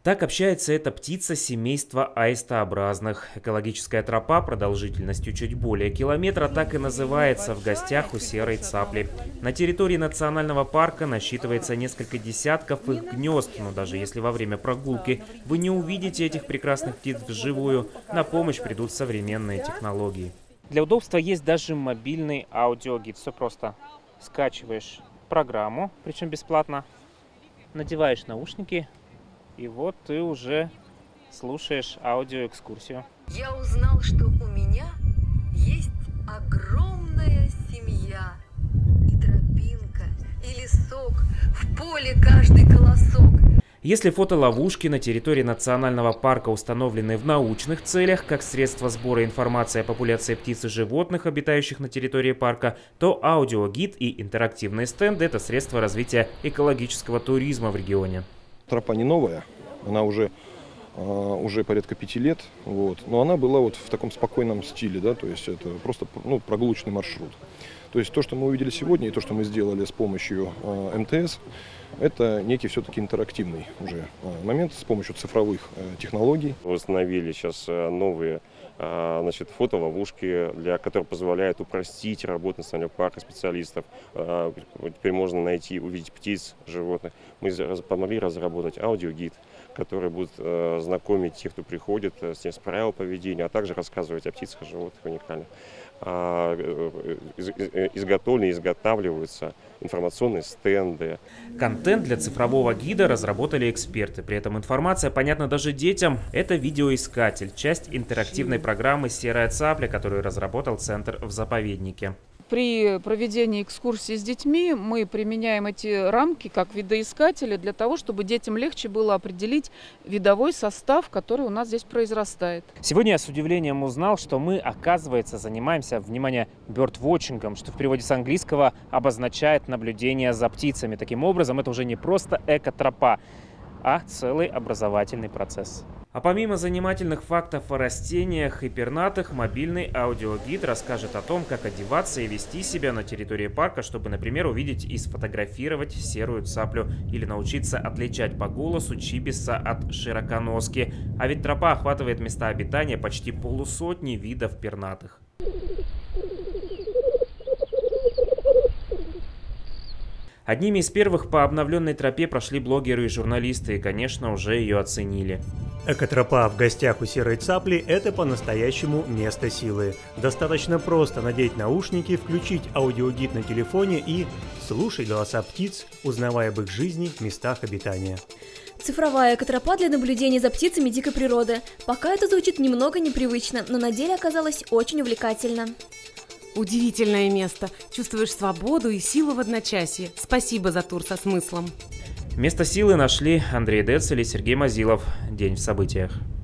Так общается эта птица семейства аистообразных. Экологическая тропа продолжительностью чуть более километра так и называется «В гостях у серой цапли». На территории национального парка насчитывается несколько десятков их гнезд, но даже если во время прогулки вы не увидите этих прекрасных птиц вживую, на помощь придут современные технологии. Для удобства есть даже мобильный аудиогид. Все просто. Скачиваешь программу, причем бесплатно, надеваешь наушники, и вот ты уже слушаешь аудиоэкскурсию. Я узнал, что у меня есть огромная семья. И тропинка, и лесок, в поле каждый колосок. Если фотоловушки на территории национального парка установлены в научных целях, как средство сбора информации о популяции птиц и животных, обитающих на территории парка, то аудиогид и интерактивные стенды – это средства развития экологического туризма в регионе. Тропа не новая, она уже порядка 5 лет, но она была в таком спокойном стиле, да, то есть это просто прогулочный маршрут. То есть то, что мы увидели сегодня и то, что мы сделали с помощью МТС, это некий все-таки интерактивный уже момент с помощью цифровых технологий. Установили сейчас новые фотоловушки, которые позволяют упростить работу национального парка специалистов. Теперь можно найти, увидеть птиц, животных. Мы помогли разработать аудиогид, который будет знакомить тех, кто приходит, с правилами поведения, а также рассказывать о птицах и животных уникально. Изготавливаются информационные стенды. Контент для цифрового гида разработали эксперты. При этом информация понятна даже детям. Это видеоискатель, часть интерактивной программы «Серая цапля», которую разработал Центр в заповеднике. При проведении экскурсии с детьми мы применяем эти рамки как видоискатели для того, чтобы детям легче было определить видовой состав, который у нас здесь произрастает. Сегодня я с удивлением узнал, что мы, оказывается, занимаемся, внимание, birdwatching, что в переводе с английского обозначает наблюдение за птицами. Таким образом, это уже не просто экотропа, а целый образовательный процесс. А помимо занимательных фактов о растениях и пернатых, мобильный аудиогид расскажет о том, как одеваться и вести себя на территории парка, чтобы, например, увидеть и сфотографировать серую цаплю или научиться отличать по голосу чибиса от широконоски. А ведь тропа охватывает места обитания почти полусотни видов пернатых. Одними из первых по обновленной тропе прошли блогеры и журналисты, и, конечно, уже ее оценили. Экотропа «В гостях у серой цапли» – это по-настоящему место силы. Достаточно просто надеть наушники, включить аудиогид на телефоне и слушать голоса птиц, узнавая об их жизни, местах обитания. Цифровая экотропа для наблюдения за птицами дикой природы. Пока это звучит немного непривычно, но на деле оказалось очень увлекательно. Удивительное место. Чувствуешь свободу и силу в одночасье. Спасибо за тур со смыслом. Место силы нашли Андрей Децель и Сергей Мазилов. День в событиях.